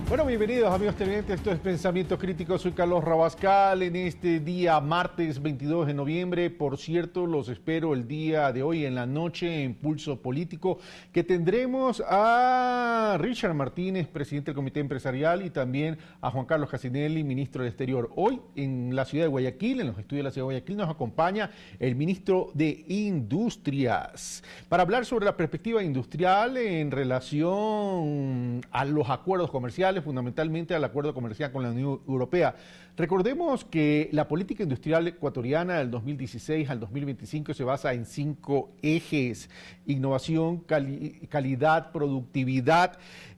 Bueno, bienvenidos amigos televidentes, esto es Pensamiento Crítico, soy Carlos Rabascal en este día martes 22 de noviembre. Por cierto, los espero el día de hoy en la noche en Pulso Político, que tendremos a Richard Martínez, presidente del Comité Empresarial, y también a Juan Carlos Casinelli, ministro del Exterior. Hoy en la ciudad de Guayaquil, en los estudios de la ciudad de Guayaquil, nos acompaña el ministro de Industrias para hablar sobre la perspectiva industrial en relación a los acuerdos comerciales, fundamentalmente al acuerdo comercial con la Unión Europea. Recordemos que la política industrial ecuatoriana del 2016 al 2025 se basa en 5 ejes: innovación, calidad, productividad,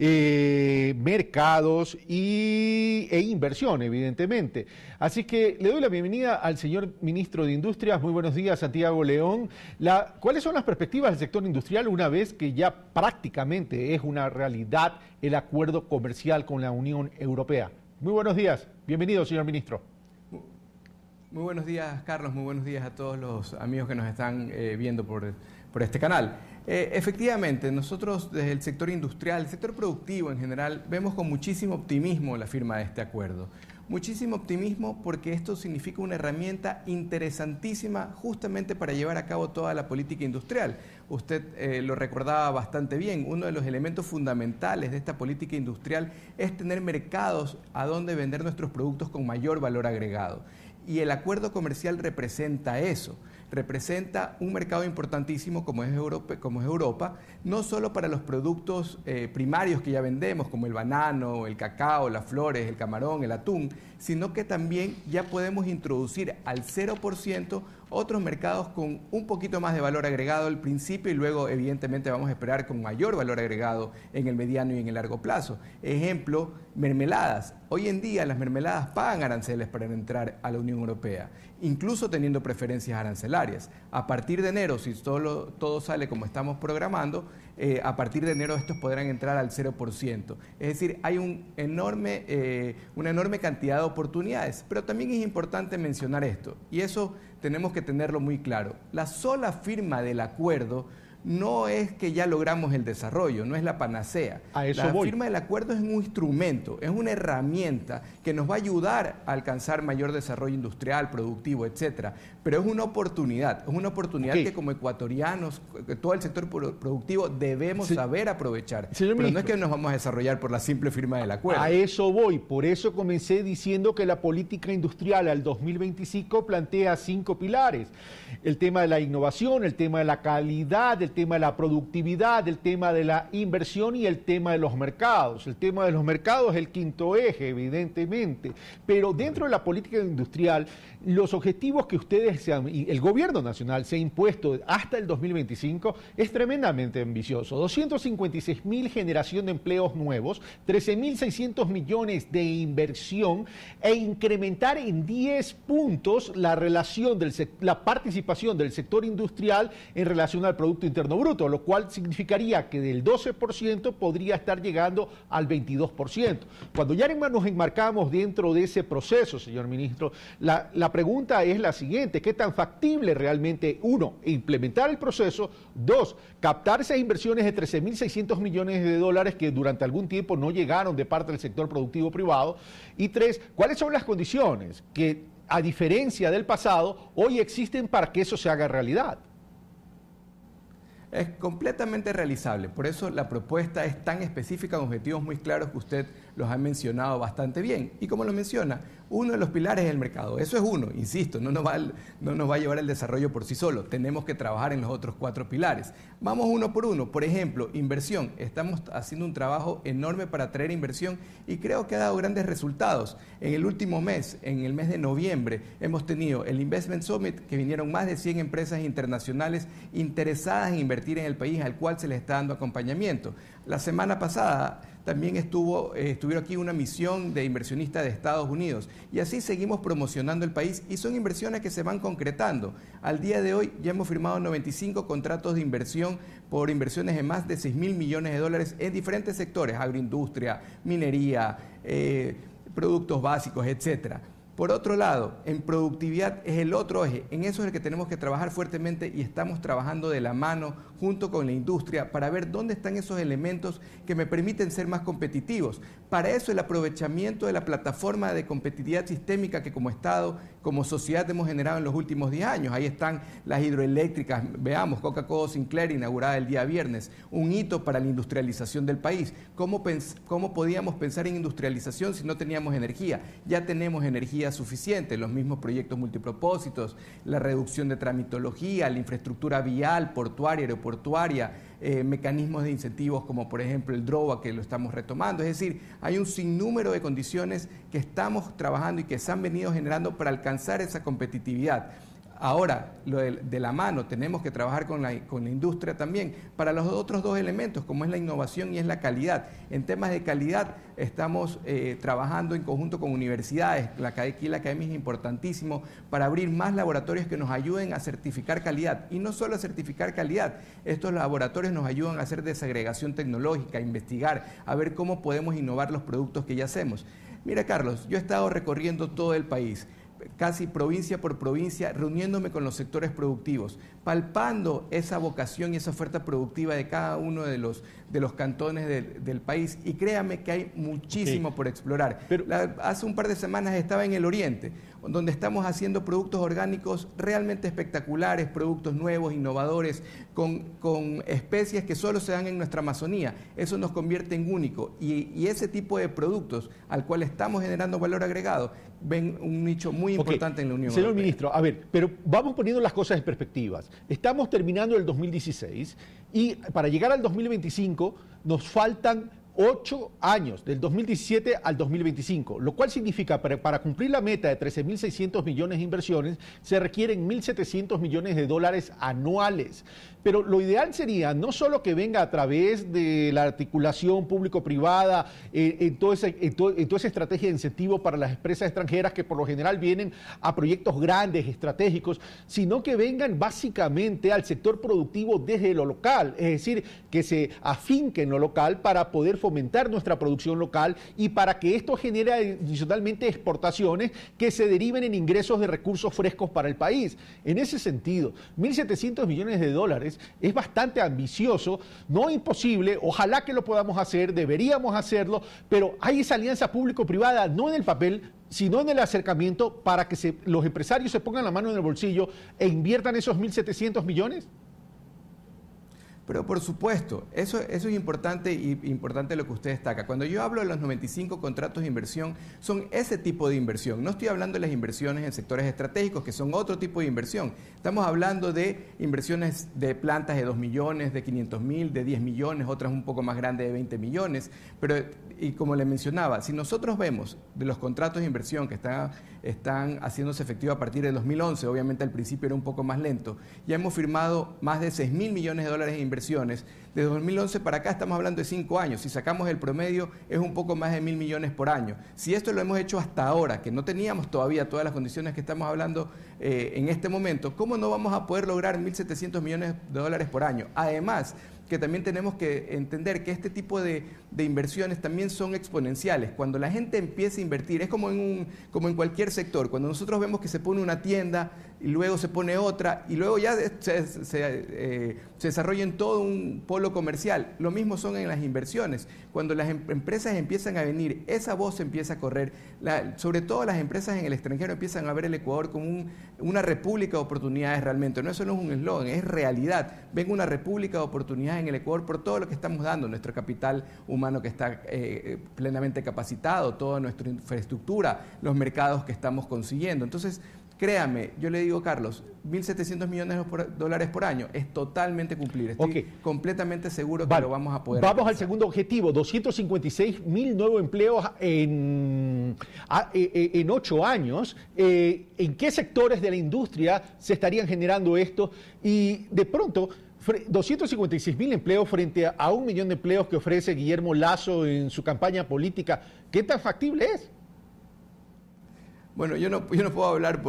mercados e inversión, evidentemente. Así que le doy la bienvenida al señor ministro de Industrias. Muy buenos días, Santiago León. ¿Cuáles son las perspectivas del sector industrial una vez que ya prácticamente es una realidad el acuerdo comercial con la Unión Europea? Muy buenos días. Bienvenido, señor ministro. Muy buenos días, Carlos. Muy buenos días a todos los amigos que nos están viendo por este canal. Efectivamente, nosotros desde el sector industrial, el sector productivo en general, vemos con muchísimo optimismo la firma de este acuerdo. Muchísimo optimismo porque esto significa una herramienta interesantísima justamente para llevar a cabo toda la política industrial. Usted lo recordaba bastante bien, uno de los elementos fundamentales de esta política industrial es tener mercados a donde vender nuestros productos con mayor valor agregado. Y el acuerdo comercial representa eso. Representa un mercado importantísimo como es Europa, no solo para los productos primarios que ya vendemos, como el banano, el cacao, las flores, el camarón, el atún, sino que también ya podemos introducir al 0% otros mercados con un poquito más de valor agregado al principio y luego evidentemente vamos a esperar con mayor valor agregado en el mediano y en el largo plazo. Ejemplo, mermeladas. Hoy en día las mermeladas pagan aranceles para entrar a la Unión Europea, incluso teniendo preferencias arancelarias. A partir de enero, si todo sale como estamos programando, a partir de enero estos podrán entrar al 0%. Es decir, hay una enorme cantidad de oportunidades, pero también es importante mencionar esto, y eso tenemos que tenerlo muy claro. La sola firma del acuerdo no es que ya logramos el desarrollo, no es la panacea. La firma del acuerdo es un instrumento, es una herramienta que nos va a ayudar a alcanzar mayor desarrollo industrial, productivo, etcétera. Pero es una oportunidad que como ecuatorianos, todo el sector productivo debemos saber aprovechar. Pero ministro, no es que nos vamos a desarrollar por la simple firma del acuerdo. A eso voy, por eso comencé diciendo que la política industrial al 2025 plantea 5 pilares. El tema de la innovación, el tema de la calidad, el tema de la productividad, el tema de la inversión y el tema de los mercados. El tema de los mercados es el quinto eje, evidentemente, pero dentro de la política industrial, los objetivos que el gobierno nacional se ha impuesto hasta el 2025 es tremendamente ambicioso. 256.000 generación de empleos nuevos, 13.600 millones de inversión e incrementar en 10 puntos la relación la participación del sector industrial en relación al Producto Interno Bruto, lo cual significaría que del 12% podría estar llegando al 22%. Cuando ya nos enmarcamos dentro de ese proceso, señor ministro, la pregunta es la siguiente: ¿qué tan factible realmente, uno, implementar el proceso, dos, captar esas inversiones de 13.600 millones de dólares que durante algún tiempo no llegaron de parte del sector productivo privado, y tres, cuáles son las condiciones que, a diferencia del pasado, hoy existen para que eso se haga realidad? Es completamente realizable, por eso la propuesta es tan específica, con objetivos muy claros que usted los ha mencionado bastante bien. Y como lo menciona, uno de los pilares es el mercado. Eso es uno, insisto, no nos va a llevar el desarrollo por sí solo. Tenemos que trabajar en los otros 4 pilares. Vamos uno por uno. Por ejemplo, inversión. Estamos haciendo un trabajo enorme para atraer inversión y creo que ha dado grandes resultados. En el último mes, en el mes de noviembre, hemos tenido el Investment Summit, que vinieron más de 100 empresas internacionales interesadas en invertir en el país, al cual se les está dando acompañamiento. La semana pasada también estuvieron aquí una misión de inversionistas de Estados Unidos, y así seguimos promocionando el país, y son inversiones que se van concretando. Al día de hoy ya hemos firmado 95 contratos de inversión por inversiones de más de 6.000 millones de dólares en diferentes sectores: agroindustria, minería, productos básicos, etcétera. Por otro lado, en productividad es el otro eje. En eso es el que tenemos que trabajar fuertemente y estamos trabajando de la mano junto con la industria para ver dónde están esos elementos que me permiten ser más competitivos. Para eso el aprovechamiento de la plataforma de competitividad sistémica que como Estado, como sociedad hemos generado en los últimos 10 años. Ahí están las hidroeléctricas, veamos, Coca-Cola Sinclair inaugurada el día viernes, un hito para la industrialización del país. ¿Cómo podíamos pensar en industrialización si no teníamos energía? Ya tenemos energía suficiente, los mismos proyectos multipropósitos, la reducción de tramitología, la infraestructura vial, portuaria, aeroportuaria, mecanismos de incentivos como por ejemplo el DROA que lo estamos retomando. Es decir, hay un sinnúmero de condiciones que estamos trabajando y que se han venido generando para alcanzar esa competitividad. Ahora, de la mano, tenemos que trabajar con la industria también para los otros dos elementos, como es la innovación y es la calidad. En temas de calidad, estamos trabajando en conjunto con universidades. Aquí la academia es importantísimo para abrir más laboratorios que nos ayuden a certificar calidad. Y no solo a certificar calidad, estos laboratorios nos ayudan a hacer desagregación tecnológica, a investigar, a ver cómo podemos innovar los productos que ya hacemos. Mira, Carlos, yo he estado recorriendo todo el país, casi provincia por provincia, reuniéndome con los sectores productivos, palpando esa vocación y esa oferta productiva de cada uno de los cantones del país. Y créame que hay muchísimo por explorar. Pero hace un par de semanas estaba en el Oriente, donde estamos haciendo productos orgánicos realmente espectaculares, productos nuevos, innovadores, con especies que solo se dan en nuestra Amazonía. Eso nos convierte en único. Y ese tipo de productos al cual estamos generando valor agregado, ven un nicho muy importante en la Unión Europea. Señor ministro, a ver, pero vamos poniendo las cosas en perspectivas. Estamos terminando el 2016 y para llegar al 2025 nos faltan 8 años, del 2017 al 2025, lo cual significa que para cumplir la meta de 13.600 millones de inversiones se requieren 1.700 millones de dólares anuales. Pero lo ideal sería no solo que venga a través de la articulación público-privada, en toda esa estrategia de incentivo para las empresas extranjeras que por lo general vienen a proyectos grandes, estratégicos, sino que vengan básicamente al sector productivo desde lo local, es decir, que se afinque en lo local para poder fomentar nuestra producción local y para que esto genere adicionalmente exportaciones que se deriven en ingresos de recursos frescos para el país. En ese sentido, 1.700 millones de dólares es bastante ambicioso, no imposible, ojalá que lo podamos hacer, deberíamos hacerlo, pero hay esa alianza público-privada, no en el papel, sino en el acercamiento para que los empresarios se pongan la mano en el bolsillo e inviertan esos 1.700 millones. Pero por supuesto, eso es importante y importante lo que usted destaca. Cuando yo hablo de los 95 contratos de inversión, son ese tipo de inversión. No estoy hablando de las inversiones en sectores estratégicos, que son otro tipo de inversión. Estamos hablando de inversiones de plantas de 2 millones, de 500.000, de 10 millones, otras un poco más grandes de 20 millones. Pero, y como le mencionaba, si nosotros vemos de los contratos de inversión que están haciéndose efectivos a partir del 2011, obviamente al principio era un poco más lento, ya hemos firmado más de 6.000 millones de dólares de inversión. De 2011 para acá estamos hablando de 5 años. Si sacamos el promedio es un poco más de 1.000 millones por año. Si esto lo hemos hecho hasta ahora, que no teníamos todavía todas las condiciones que estamos hablando en este momento, ¿cómo no vamos a poder lograr 1.700 millones de dólares por año? Además, que también tenemos que entender que este tipo de inversiones también son exponenciales. Cuando la gente empieza a invertir, es como en cualquier sector. Cuando nosotros vemos que se pone una tienda y luego se pone otra y luego ya se desarrolla en todo un polo comercial. Lo mismo son en las inversiones. Cuando las empresas empiezan a venir, esa voz empieza a correr. Sobre todo las empresas en el extranjero empiezan a ver el Ecuador como una república de oportunidades realmente. No, eso no es un eslogan, es realidad. Ven una república de oportunidades en el Ecuador por todo lo que estamos dando, nuestro capital humano que está plenamente capacitado, toda nuestra infraestructura, los mercados que estamos consiguiendo. Entonces, créame, yo le digo, Carlos, 1.700 millones de dólares por año es totalmente cumplir. Estoy completamente seguro que lo vamos a poder Vamos alcanzar. Al segundo objetivo, 256.000 nuevos empleos en 8 años. ¿En qué sectores de la industria se estarían generando esto? Y de pronto, 256.000 empleos frente a 1 millón de empleos que ofrece Guillermo Lasso en su campaña política. ¿Qué tan factible es? Bueno, yo no puedo hablar por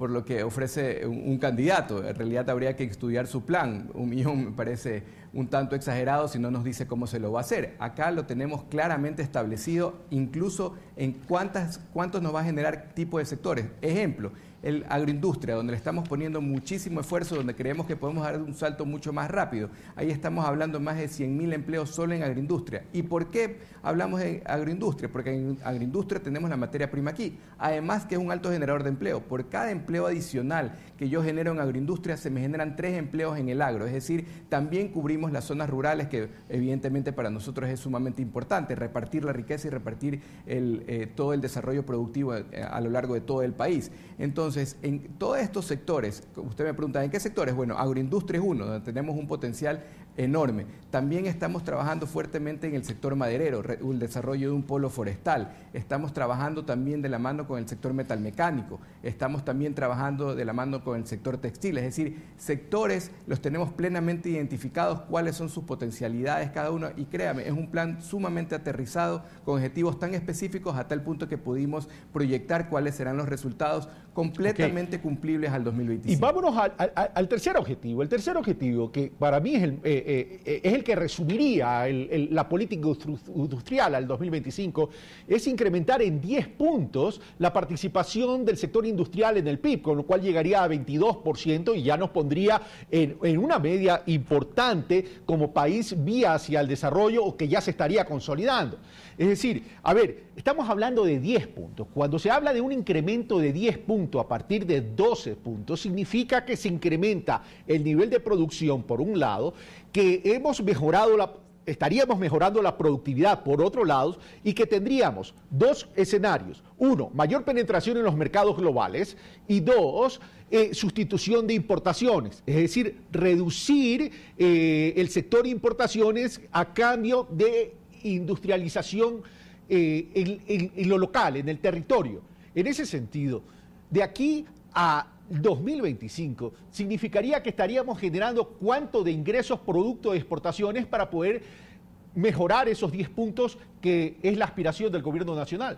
por lo que ofrece un candidato. En realidad habría que estudiar su plan. 1 millón me parece un tanto exagerado si no nos dice cómo se lo va a hacer. Acá lo tenemos claramente establecido, incluso en cuántos nos va a generar tipo de sectores. Ejemplo, el agroindustria, donde le estamos poniendo muchísimo esfuerzo, donde creemos que podemos dar un salto mucho más rápido. Ahí estamos hablando más de 100.000 empleos solo en agroindustria. ¿Y por qué hablamos de agroindustria? Porque en agroindustria tenemos la materia prima aquí. Además que es un alto generador de empleo. Por cada empleo adicional que yo genero en agroindustria, se me generan 3 empleos en el agro. Es decir, también cubrimos las zonas rurales, que evidentemente para nosotros es sumamente importante, repartir la riqueza y repartir todo el desarrollo productivo a lo largo de todo el país. Entonces, en todos estos sectores, usted me pregunta, ¿en qué sectores? Bueno, agroindustria es uno, donde tenemos un potencial enorme. También estamos trabajando fuertemente en el sector maderero, el desarrollo de un polo forestal. Estamos trabajando también de la mano con el sector metalmecánico. Estamos también trabajando de la mano con el sector textil. Es decir, sectores los tenemos plenamente identificados, cuáles son sus potencialidades cada uno. Y créame, es un plan sumamente aterrizado, con objetivos tan específicos a tal punto que pudimos proyectar cuáles serán los resultados completamente cumplibles al 2025. Y vámonos al tercer objetivo. El tercer objetivo, que para mí es el que resumiría la política industrial al 2025, es incrementar en 10 puntos la participación del sector industrial en el PIB, con lo cual llegaría a 22% y ya nos pondría en una media importante como país vía hacia el desarrollo, o que ya se estaría consolidando. Es decir, a ver, estamos hablando de 10 puntos. Cuando se habla de un incremento de 10 puntos a partir de 12 puntos, significa que se incrementa el nivel de producción por un lado, que estaríamos mejorando la productividad por otro lado, y que tendríamos 2 escenarios. 1, mayor penetración en los mercados globales, y 2, sustitución de importaciones, es decir, reducir el sector de importaciones a cambio de industrialización en lo local, en el territorio. En ese sentido, de aquí a 2025, significaría que estaríamos generando cuánto de ingresos producto de exportaciones para poder mejorar esos 10 puntos que es la aspiración del gobierno nacional.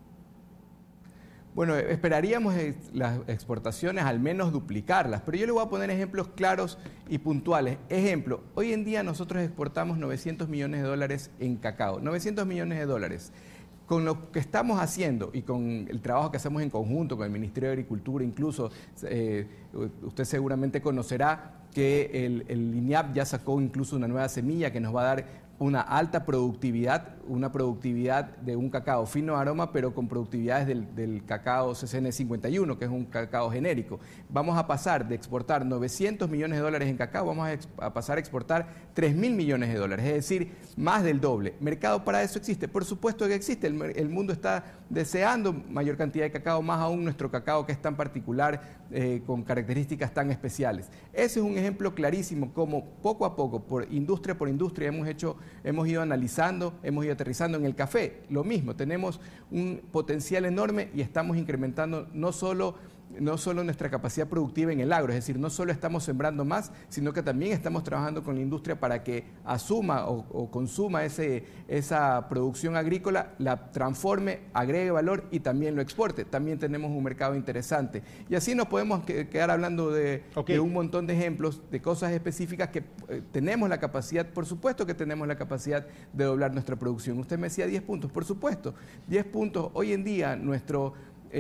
Bueno, esperaríamos las exportaciones al menos duplicarlas, pero yo le voy a poner ejemplos claros y puntuales. Ejemplo, hoy en día nosotros exportamos 900 millones de dólares en cacao, 900 millones de dólares. Con lo que estamos haciendo y con el trabajo que hacemos en conjunto con el Ministerio de Agricultura, incluso usted seguramente conocerá que el INIAP ya sacó incluso una nueva semilla que nos va a dar una alta productividad, una productividad de un cacao fino aroma, pero con productividades del cacao CCN 51, que es un cacao genérico. Vamos a pasar de exportar 900 millones de dólares en cacao, vamos a pasar a exportar 3.000 millones de dólares, es decir, más del doble. ¿Mercado para eso existe? Por supuesto que existe, el mundo está deseando mayor cantidad de cacao, más aún nuestro cacao que es tan particular, con características tan especiales. Ese es un ejemplo clarísimo como poco a poco, por industria, hemos ido analizando, hemos ido aterrizando. En el café, lo mismo, tenemos un potencial enorme y estamos incrementando no solo nuestra capacidad productiva en el agro, es decir, no solo estamos sembrando más, sino que también estamos trabajando con la industria para que asuma o consuma esa producción agrícola, la transforme, agregue valor y también lo exporte. También tenemos un mercado interesante. Y así nos podemos quedar hablando de un montón de ejemplos, de cosas específicas que tenemos la capacidad, por supuesto que tenemos la capacidad de doblar nuestra producción. Usted me decía 10 puntos, por supuesto, 10 puntos. Hoy en día nuestro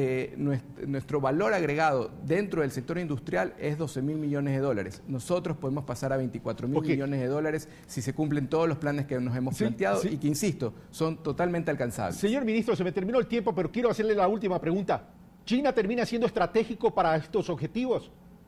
valor agregado dentro del sector industrial es 12.000 millones de dólares. Nosotros podemos pasar a 24.000 millones de dólares si se cumplen todos los planes que nos hemos planteado y que, insisto, son totalmente alcanzables. Señor ministro, se me terminó el tiempo, pero quiero hacerle la última pregunta. ¿China termina siendo estratégico para estos objetivos?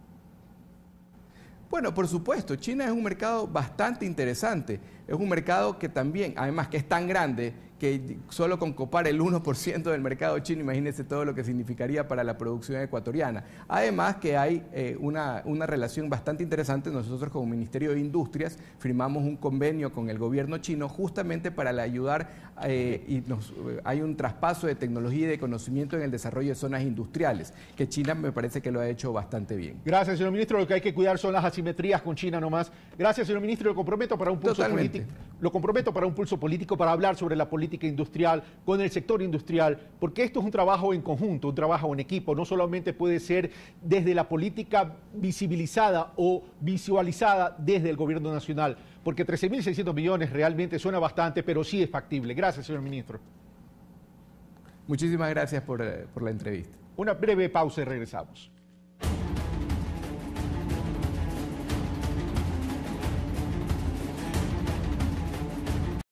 Bueno, por supuesto, China es un mercado bastante interesante. Es un mercado que también, además que es tan grande, que solo con copar el 1% del mercado chino, imagínense todo lo que significaría para la producción ecuatoriana. Además que hay una relación bastante interesante. Nosotros como Ministerio de Industrias firmamos un convenio con el gobierno chino justamente para ayudar hay un traspaso de tecnología y de conocimiento en el desarrollo de zonas industriales, que China me parece que lo ha hecho bastante bien. Gracias, señor ministro. Lo que hay que cuidar son las asimetrías con China nomás. Gracias, señor ministro. Lo comprometo para un pulso político. Lo comprometo para un pulso político para hablar sobre la política política industrial, con el sector industrial, porque esto es un trabajo en conjunto, un trabajo en equipo, no solamente puede ser desde la política visibilizada o visualizada desde el gobierno nacional, porque 13.600 millones realmente suena bastante, pero sí es factible. Gracias, señor ministro. Muchísimas gracias por la entrevista. Una breve pausa y regresamos.